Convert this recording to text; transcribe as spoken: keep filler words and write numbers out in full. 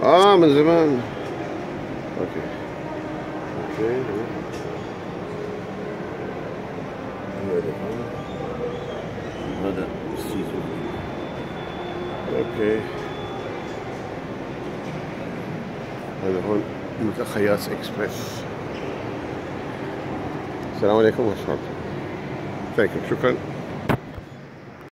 اه من زمان. اوكي اوكي هذا السيزون. اوكي هذا هون ملتقى ياس اكسبريس. السلام عليكم ورحمة الله. ثانك يو، شكرا.